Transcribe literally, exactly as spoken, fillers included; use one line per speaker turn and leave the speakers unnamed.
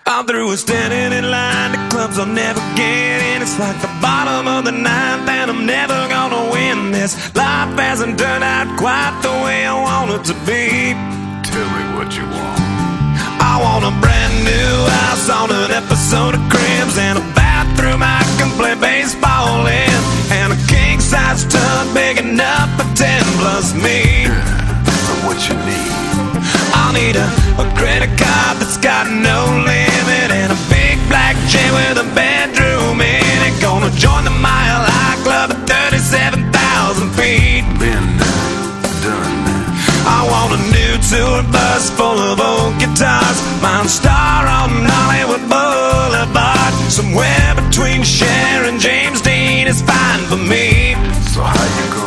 I'm through with standing in line to clubs I'll never get in. It's like the bottom of the ninth and I'm never gonna win this. Life hasn't turned out quite the way I want it to be.
Tell me what you want.
I want a brand new house on an episode of Cribs, and a bathroom I can play baseball in, and a king-size tub big enough for ten plus me.
So what you need?
I'll need a, a credit card that's got no limit, and a big black chain with a bedroom in it. Gonna join the Mile High Club at thirty-seven thousand feet.
Been done.
I want a new tour bus full of old guitars, mine star on Hollywood Boulevard. Somewhere between Cher and James Dean is fine for me.
So how you gonna